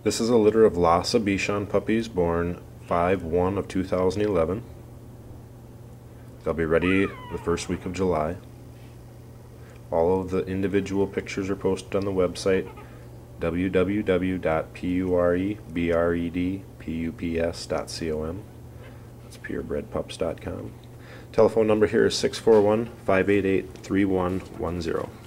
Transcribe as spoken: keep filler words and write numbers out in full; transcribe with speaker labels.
Speaker 1: This is a litter of Lhasa Bichon puppies born five one of two thousand eleven. They'll be ready the first week of July. All of the individual pictures are posted on the website w w w dot purebred pups dot com. That's purebred pups dot com. Telephone number here is six four one, five eight eight, three one one zero.